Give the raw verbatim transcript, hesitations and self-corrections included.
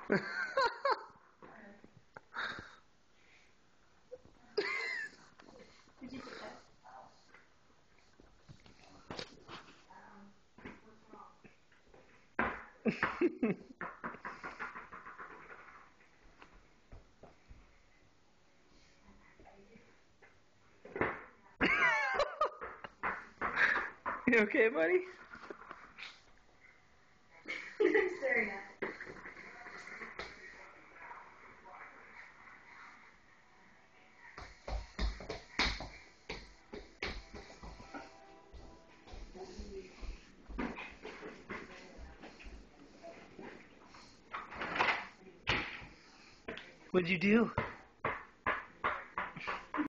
Did you put that? You okay, buddy? I'm staring at it. What'd you do?